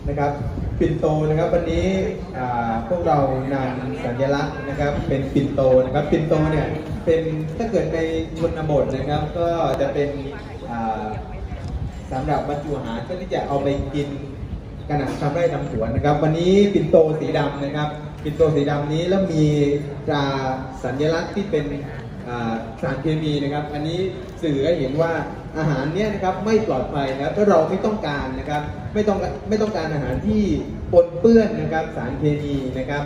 นะครับปิ่นโตนะครับวันนี้พวกเรานำสัญลักษณ์นะครับเป็นปิ่นโตนะครับปิ่นโตเนี่ยเป็นถ้าเกิดในชนบทนะครับก็จะเป็นสำหรับบรรจุอาหารเพื่อที่จะเอาไปกินขณะทำไร่ทำสวนนะครับวันนี้ปิ่นโตสีดำนะครับปิ่นโตสีดำนี้แล้วมีตราสัญลักษณ์ที่เป็นสารเคมีนะครับอันนี้สื่อให้เห็นว่าอาหารเนี้ยนะครับไม่ปลอดภัยนะครับถ้าเราไม่ต้องการนะครับไม่ต้องการอาหารที่ปนเปื้อนนะครับสารเคมีนะครับ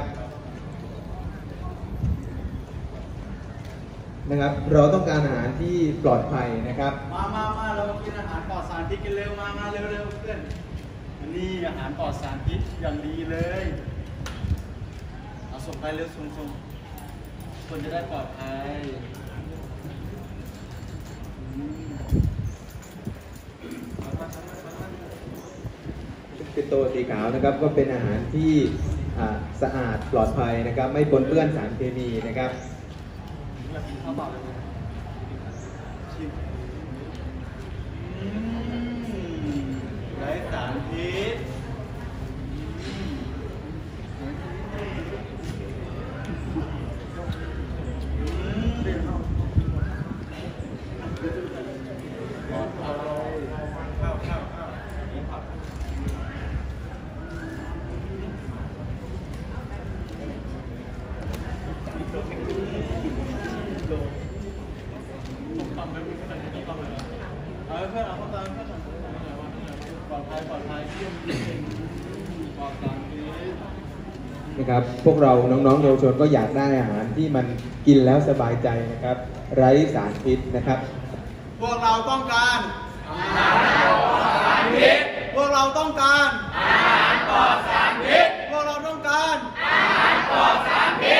เราต้องการอาหารที่ปลอดภัยนะครับมาเรากินอาหารปลอดสารพิษกันเร็วมาเร็วเพื่อนอันนี้อาหารปลอดสารพิษอย่างดีเลยเอาส่งไปเร็วส่งคนจะได้ปลอดภัยปิ่นโตสีขาวนะครับก็เป็นอาหารที่สะอาดปลอดภัยนะครับไม่ปนเปื้อนสารเคมีนะครับไร้สารพิษนะครับพวกเราน้องๆเยาวชนก็อยากได้อาหารที่มันกินแล้วสบายใจนะครับไร้สารพิษนะครับพวกเราต้องการอาหารปลอดสารพิษพวกเราต้องการอาหารปลอดสารพิษพวกเราต้องการอาหารปลอดสารพิษ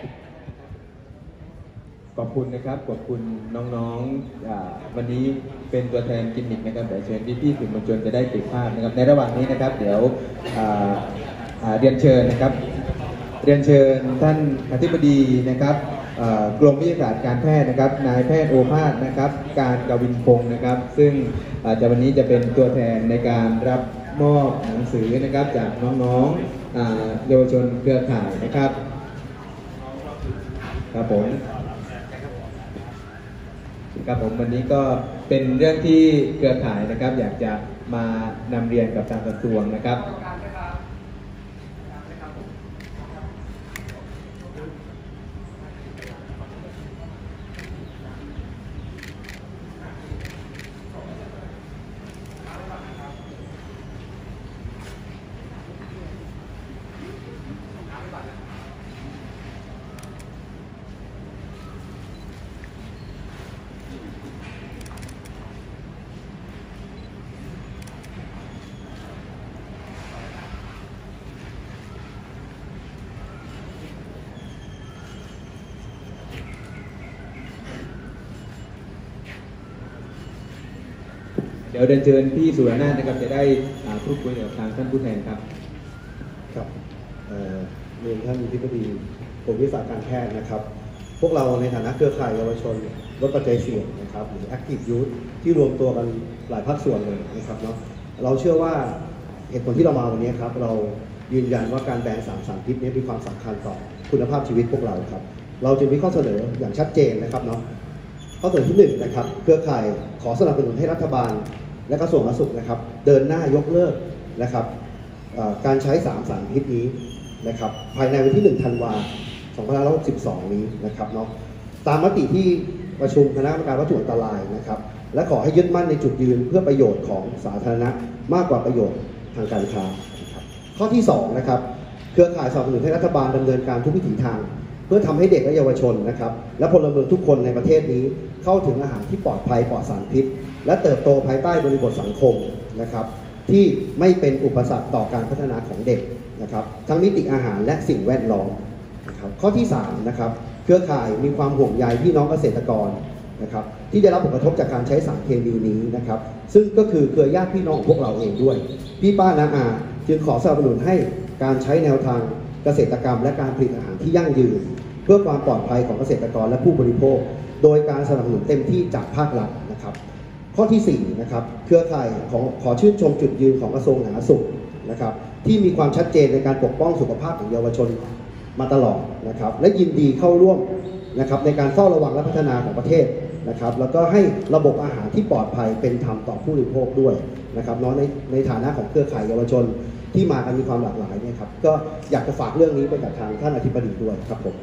ขอบคุณนะครับขอบคุณน้องๆวันนี้เป็นตัวแทนกิมมิคนะครับเดี๋ยวเชิญพี่ๆสื่อมวลชนจะได้เก็บภาพนะครับในระหว่างนี้นะครับเดี๋ยวเรียนเชิญนะครับเรียนเชิญท่านอธิบดีนะครับกรมวิทยาศาสตร์การแพทย์นะครับนายแพทย์โอภาสนะครับการกวินพงศ์นะครับซึ่งวันนี้จะเป็นตัวแทนในการรับมอบหนังสือนะครับจากน้องๆเยาวชนเครือข่ายนะครับครับผมวันนี้ก็เป็นเรื่องที่เครือข่ายนะครับอยากจะมานำเรียนกับทางกระทรวงนะครับเดี๋ยวเดินเชิญพี่สุรนาถนะครับจะได้พูดคุยกับทางท่านผู้แทนครับครับเรียนท่านอธิบดีกรมวิทยาศาสตร์การแพทย์นะครับพวกเราในฐานะเครือข่ายเยาวชนลดปัจจัยเสี่ยงนะครับหรือ Active Youth ที่รวมตัวกันหลายภาคส่วนเลยนะครับเนาะเราเชื่อว่าเหตุผลที่เรามาวันนี้ครับเรายืนยันว่าการแบนสารพิษนี้มีความสำคัญต่อคุณภาพชีวิตพวกเราครับเราจึงมีข้อเสนออย่างชัดเจนนะครับเนาะข้อเสนอที่1นะครับเครือข่ายขอสนับสนุนให้รัฐบาลและกระทรวงสาธารณสุขนะครับเดินหน้ายกเลิกนะครับการใช้3สารพิษนี้นะครับภายในวันที่1 ธันวาคม 2562 นี้นะครับเนาะตามมติที่ประชุมคณะกรรมการวัตถุอันตรายนะครับและขอให้ยึดมั่นในจุดยืนเพื่อประโยชน์ของสาธารณะมากกว่าประโยชน์ทางการค้านะครับข้อที่2นะครับเครือข่ายสนับสนุนให้รัฐบาลดำเนินการทุกวิถีทางเพื่อทำให้เด็กและเยาวชนนะครับและพลเมืองทุกคนในประเทศนี้เข้าถึงอาหารที่ปลอดภัยปลอดสารพิษและเติบโตภายใต้บริบทสังคมนะครับที่ไม่เป็นอุปสรรคต่อการพัฒนาของเด็กนะครับทั้งมิติอาหารและสิ่งแวดล้อมนะครับข้อที่3นะครับเครือข่ายมีความห่วงใยพี่น้องเกษตรกรนะครับที่ได้รับผลกระทบจากการใช้สารเคมีนี้นะครับซึ่งก็คือเครือญาติพี่น้องของพวกเราเองด้วยพี่ป้าน้าอาจึงขอสนับสนุนให้การใช้แนวทางเกษตรกรรมและการผลิตอาหารที่ยั่งยืนเพื่อความปลอดภัยของเกษตรกรและผู้บริโภคโดยการสนับสนุนเต็มที่จากภาครัฐนะครับข้อที่4นะครับเครือข่ายขอชื่นชมจุดยืนของกระทรวงสาธารณสุขนะครับที่มีความชัดเจนในการปกป้องสุขภาพของเยาวชนมาตลอดนะครับและยินดีเข้าร่วมนะครับในการเฝ้าระวังและพัฒนาของประเทศนะครับแล้วก็ให้ระบบอาหารที่ปลอดภัยเป็นธรรมต่อผู้บริโภคด้วยนะครับในฐานะของเครือข่ายเยาวชนที่มากันมีความหลากหลายเนี่ยครับก็อยากจะฝากเรื่องนี้ไปกับทางท่านอธิบดีด้วยครับผม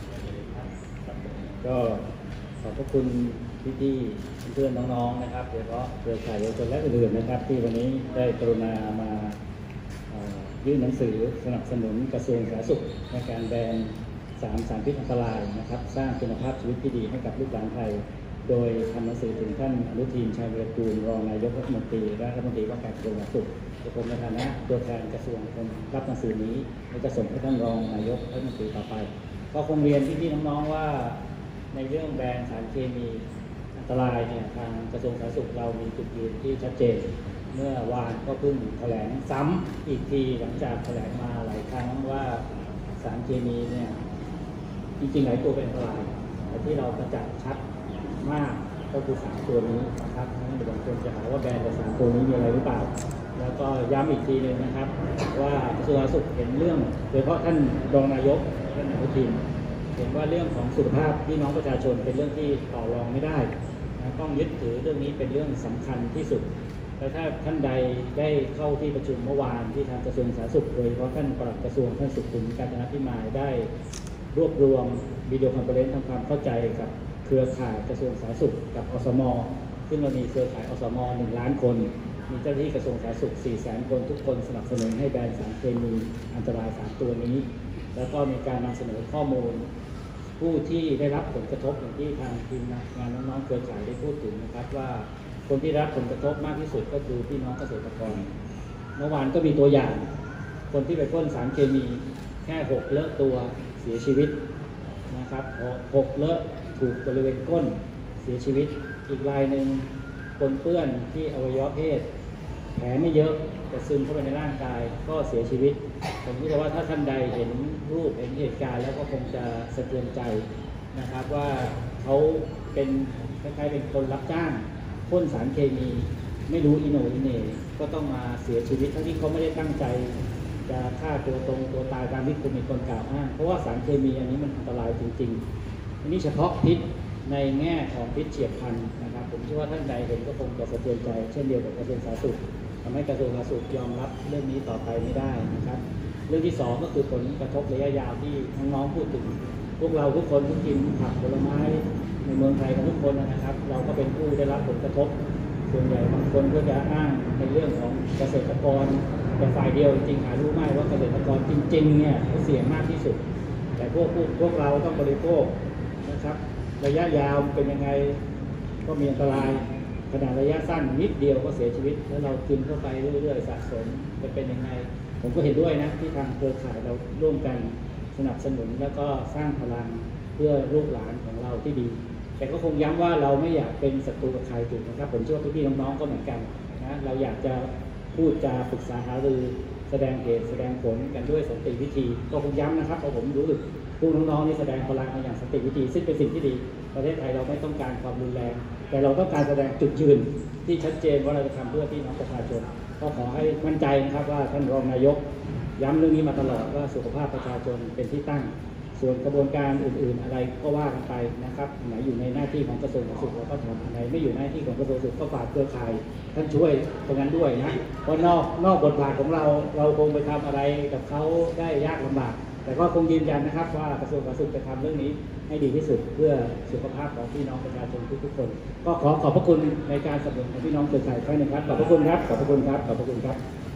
ก็ขอบพระคุณพี่ๆเพื่อนน้องๆนะครับโดยเฉพาะเครือข่ายเยาวชนและอื่นๆนะครับที่วันนี้ได้กรุณามายื่นหนังสือสนับสนุนกระทรวงสาธารณสุขในการแบนสารพิษอันตรายนะครับสร้างคุณภาพชีวิตที่ดีให้กับลูกหลานไทยโดยทำหนังสือถึงท่านอนุทินชาญวีรกูลรองนายกรัฐมนตรีและรัฐมนตรีว่าการกระทรวงสาธารณสุขผมในฐานะตัวแทนกระทรวงผมรับหนังสือนี้และจะส่งให้ท่านรองนายกรัฐมนตรีต่อไปก็คงเรียนพี่ๆน้องๆว่าในเรื่องแบนสารเคมีอันตรายเนี่ยทางกระทรวงสาธารณสุขเรามีจุดยืนที่ชัดเจนเมื่อวานก็เพิ่งแถลงซ้ำอีกทีหลังจากแถลงมาหลายครั้งว่าสารเคมีเนี่ยจริงๆหลายตัวเป็นอันตรายแต่ที่เราประจักษ์ชัดมากก็คือ3ตัวนี้นะครับนั่นบางคนจะหาว่าแบนแต่3ตัวนี้มีอะไรหรือเปล่าแล้วก็ย้ำอีกทีนึงนะครับว่ากระทรวงสาธารณสุขเห็นเรื่องโดยเฉพาะท่านรองนายกท่านอนุทินเห็นว่าเรื่องของสุขภาพพี่น้องประชาชนเป็นเรื่องที่ต่อรองไม่ได้ต้องยึดถือเรื่องนี้เป็นเรื่องสำคัญที่สุดและถ้าท่านใดได้เข้าที่ประชุมเมื่อวานที่ทางกระทรวงสาธารณสุขโดยเฉพาะท่านปลัดกระทรวงท่านสุขุมกาญจนพิมายได้รวบรวมวิดีโอคอนเฟอเรนซ์ทำความเข้าใจกับเครือข่ายกระทรวงสาธารณสุขกับอสม.ซึ่งเรามีเครือข่ายอสม. 1 ล้านคนมีเจ้าหน้าที่กระทรวงสาธารณสุข 400,000 คนทุกคนสนับสนุนให้แบนสารเคมีอันตราย3ตัวนี้แล้วก็มีการนำเสนอข้อมูลผู้ที่ได้รับผลกระทบอย่างที่ทางทีมงานน้องๆเครือข่ายได้พูดถึงนะครับว่าคนที่รับผลกระทบมากที่สุดก็คือพี่น้องเกษตรกรเมื่อวานก็มีตัวอย่างคนที่ไปพ่นสารเคมีแค่6 เลอะตัวเสียชีวิตนะครับ6 เลอะถูกบริเวณก้นเสียชีวิตอีกรายหนึ่งคนเปื้อนที่อวัยวะเพศแผลไม่เยอะแต่ซึมเข้าไปในร่างกายก็เสียชีวิตผมคิดว่าถ้าท่านใดเห็นรูปเห็นเหตุการณ์แล้วก็คงจะสะเทือนใจนะครับว่าเขาเป็นคล้ายๆเป็นคนรับจ้างพ่นสารเคมีไม่รู้อิโหนอิเหน่ก็ต้องมาเสียชีวิตทั้งที่เขาไม่ได้ตั้งใจจะฆ่าตัวตายตามที่คุณมีคนกล่าวอ้างเพราะว่าสารเคมีอันนี้มันอันตรายจริงๆอันนี้เฉพาะพิษในแง่ของพิษเฉียบพลันนะครับผมเชื่อว่าท่านใดเห็นก็คงจะสะเทือนใจเช่นเดียวกับกระทรวงสาธารณสุขทำให้กระทรวงสาธารณสุขยอมรับเรื่องนี้ต่อไปไม่ได้นะครับเรื่องที่2ก็คือผลกระทบระยะยาวที่น้องๆพูดถึงพวกเราทุกคนที่กินผักผลไม้ในเมืองไทยกันทุกคนนะครับเราก็เป็นผู้ได้รับผลกระทบส่วนใหญ่บางคนก็จะอ้างในเรื่องของเกษตรกรแต่ฝ่ายเดียวจริงๆหารู้ไหมว่าเกษตรกรจริงๆเนี่ยเสี่ยงมากที่สุดแต่พวกเราต้องบริโภคนะครับระยะยาวเป็นยังไงก็มีอันตรายขนาดระยะสั้นนิดเดียวก็เสียชีวิตแล้วเรากินเข้าไปเรื่อยๆสะสมจะเป็นยังไงผมก็เห็นด้วยนะที่ทางเครือข่ายเราร่วมกันสนับสนุนแล้วก็สร้างพลังเพื่อลูกหลานของเราที่ดีแต่ก็คงย้ำว่าเราไม่อยากเป็นศัตรูกับใครถูกนะครับผมเชื่อว่าพี่ๆน้องๆก็เหมือนกันนะเราอยากจะพูดจาปรึกษาหารือแสดงเหตุแสดงผลกันด้วยสันติวิธีก็คงย้ำนะครับเพราะผมรู้สึกพวกน้องๆนี่แสดงพลังมาอย่างสันติวิธีซึ่งเป็นสิ่งที่ดีประเทศไทยเราไม่ต้องการความรุนแรงแต่เราต้องการแสดงจุดยืนที่ชัดเจนว่าเราจะทำเพื่อพี่น้องประชาชนก็ขอให้มั่นใจนะครับว่าท่านรองนายกย้ำเรื่องนี้มาตลอดว่าสุขภาพประชาชนเป็นที่ตั้งส่วนกระบวนการอื่นๆอะไรก็ว่ากันไปนะครับไหนอยู่ในหน้าที่ของกระทรวงสาธารณสุขเราก็ทำอะไรไม่อยู่หน้าที่ของกระทรวงสาธารณสุขก็ฝากเครือข่ายท่านช่วยตรงนั้นด้วยนะเพราะนอกบทบาทของเราคงไปทำอะไรกับเขาได้ยากลำบากแต่ก็คงยืนยันนะครับว่ากระทรวงสาธารณสุขจะทำเรื่องนี้ให้ดีที่สุดเพื่อสุขภาพของพี่น้องประชาชนทุกๆคนก็ขอบพระคุณในการสนับสนุนของพี่น้องเครือข่ายครั้งหนึ่งครับขอบพระคุณครับขอบพระคุณครับขอบพระคุณครับ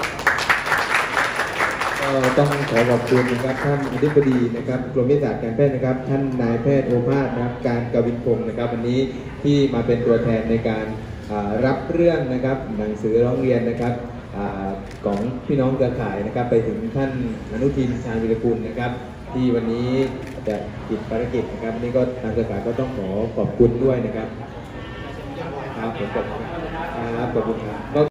ต้องขอขอบคุณนะครับท่านอธิบดีนะครับกรมวิทยาศาสตร์การแพทย์นะครับท่านนายแพทย์โอภาสนะครับการกวินพงศ์นะครับวันนี้ที่มาเป็นตัวแทนในการรับเรื่องนะครับหนังสือร้องเรียนนะครับของพี่น้องเครือข่ายนะครับไปถึงท่านอนุทินชาญวีรกูลนะครับที่วันนี้จะติดภารกิจนะครับนี่ก็ทางเครือข่ายก็ต้องขอขอบคุณด้วยนะครับครับขอบคุณครับขอบคุณครับ